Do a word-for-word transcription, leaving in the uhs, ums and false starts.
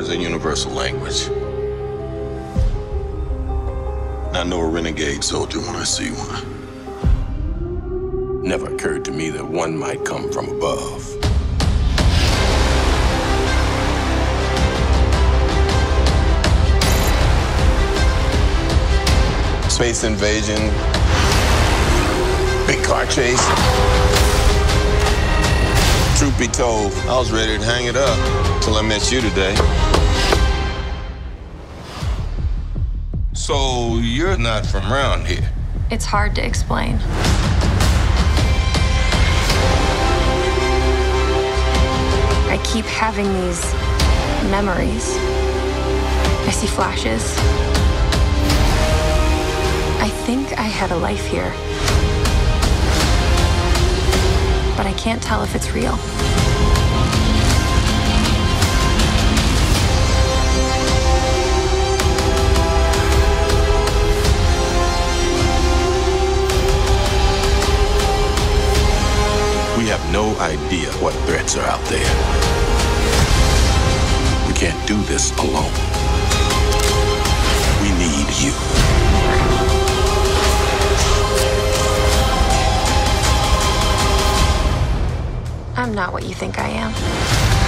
is a universal language. I know a renegade soldier when I see one. Never occurred to me that one might come from above. Space invasion, big car chase. Truth be told, I was ready to hang it up till I met you today. So you're not from around here? It's hard to explain. I keep having these memories. I see flashes. I think I had a life here. But I can't tell if it's real. We have no idea what threats are out there. We can't do this alone. We need you. I'm not what you think I am.